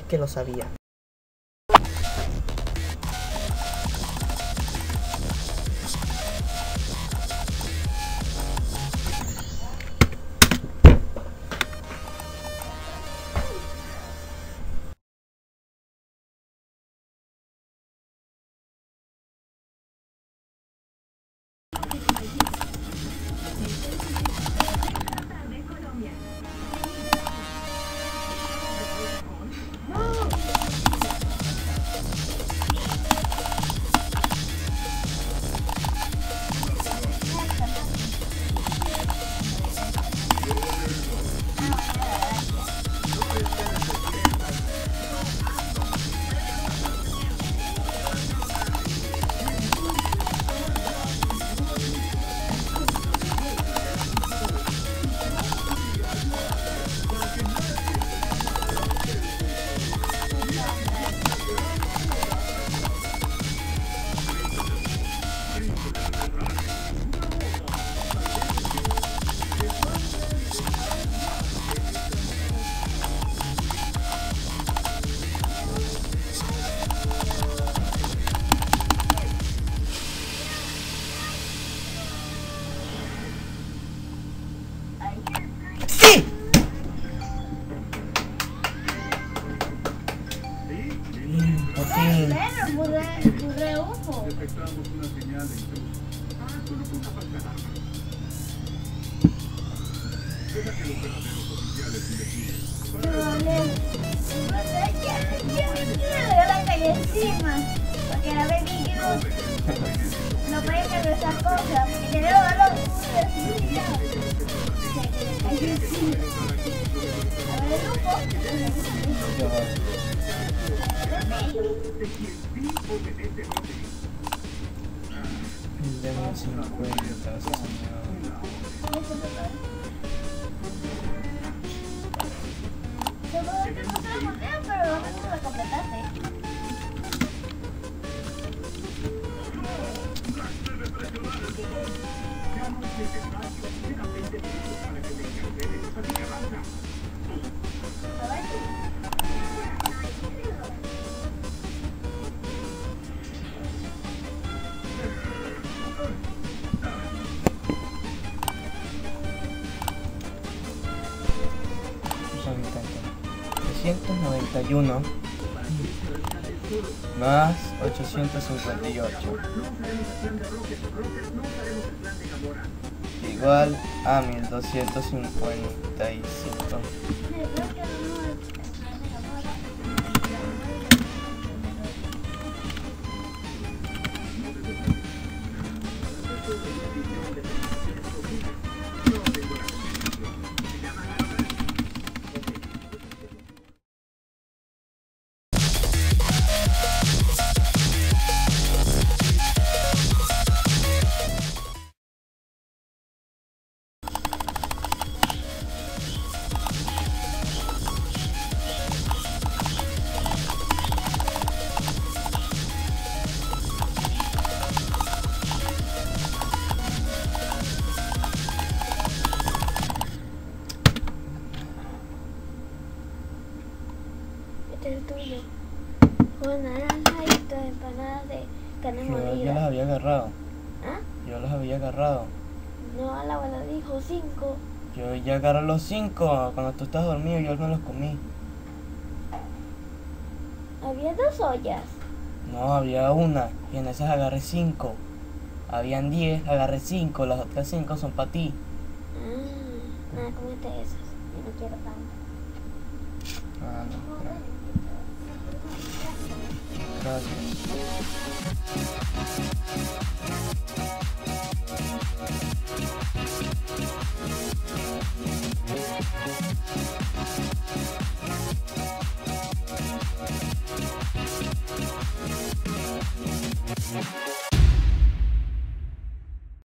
Es que lo sabía. Detectamos una señal de intruso. Solo fue una falsa alarma. Deja que los verdaderos oficiales investiguen. Le la calle encima. Porque la baby no puede hacer esas cosas. Porque te veo a los Demos 50, señor. pero no lo completaste. Son 391 más 858 igual a 1255. Este es el tuyo. Con naranja y dos empanadas de carne molida. Yo las había agarrado. ¿Ah? Yo las había agarrado. No, la abuela dijo 5. Yo ya agarré los 5. Cuando tú estás dormido, yo me los comí. Había 2 ollas. No, había una. Y en esas agarré 5. Habían 10, agarré 5. Las otras 5 son para ti. Nada, comete esas. Yo no quiero tanto. Ah, no. Gracias.